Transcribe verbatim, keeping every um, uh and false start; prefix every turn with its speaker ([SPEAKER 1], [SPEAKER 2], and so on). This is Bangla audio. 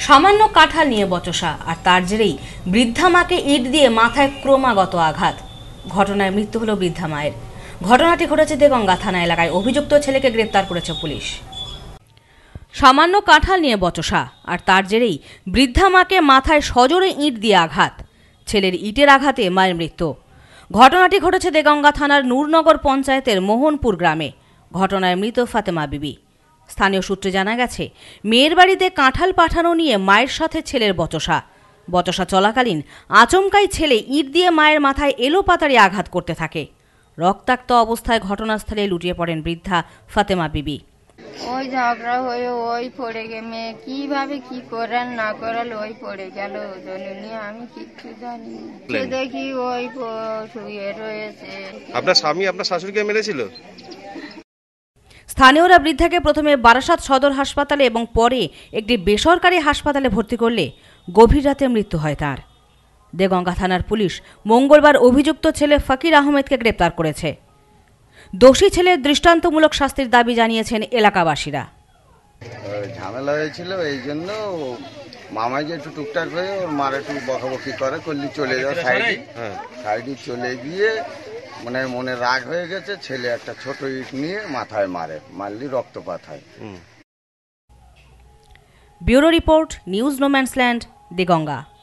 [SPEAKER 1] সামান্য কাঁঠাল নিয়ে বচসা আর তার জেরেই বৃদ্ধা মাকে ইট দিয়ে মাথায় ক্রমাগত আঘাত। ঘটনায় মৃত্যু হলো বৃদ্ধা মায়ের। ঘটনাটি ঘটেছে দেগঙ্গা থানা এলাকায়। অভিযুক্ত ছেলেকে গ্রেপ্তার করেছে পুলিশ। সামান্য কাঁঠাল নিয়ে বচসা আর তার জেরেই বৃদ্ধা মাকে মাথায় সজোরে ইট দিয়ে আঘাত। ছেলের ইটের আঘাতে মায়ের মৃত্যু। ঘটনাটি ঘটেছে দেগঙ্গা থানার নূরনগর পঞ্চায়েতের মোহনপুর গ্রামে। ঘটনায় মৃত ফাতেমা বিবি। স্থানীয় সূত্রে জানা গেছে, মেয়ের বাড়িতে কাঁঠাল পাঠানো নিয়ে মায়ের সাথে ছেলের বচসা। বচসা চলাকালীন আচমকাই ছেলে ইট দিয়ে মায়ের মাথায় এলোপাতাড়ি আঘাত করতে থাকে। রক্তাক্ত অবস্থায় ঘটনাস্থলে লুটিয়ে পড়েন বৃদ্ধা ফাতেমা বিবি।
[SPEAKER 2] ওই ঝগড়া হয়ে ওই পড়ে গে মেয়ে কিভাবে কি করার না করাল ওই পড়ে গেল। নিয়ে আমি কিচ্ছু জানি না। দেখি ওই শুয়ে রয়েছে।
[SPEAKER 3] আপনার স্বামী আপনার শাশুড়িকে মেরেছিল?
[SPEAKER 1] স্থানীয়রা বৃদ্ধাকে প্রথমে বারাসাত সদর হাসপাতালে এবং পরে একটি বেসরকারি হাসপাতালে ভর্তি করলে গভীর রাতে মৃত্যু হয় তার। দেগঙ্গা থানার পুলিশ মঙ্গলবার অভিযুক্ত ছেলে ফকির আহমেদকে গ্রেপ্তার করেছে। দোষী ছেলের দৃষ্টান্তমূলক শাস্তির দাবি জানিয়েছেন এলাকাবাসীরা।
[SPEAKER 4] ঝামেলা হয়েছিল, এই জন্য মামাই যে একটু টুকটাক হয়ে ওর মার একটু বকাবকি করে করলি চলে যাও সাইডে। হ্যাঁ, সাইডে চলে গিয়ে মানে মনে রাগ হয়ে গেছে, ছেলে একটা ছোট ইট নিয়ে মাথায় মারে, মারলি রক্তপাত হয়।
[SPEAKER 1] Bureau report, news no man's land, Deganga.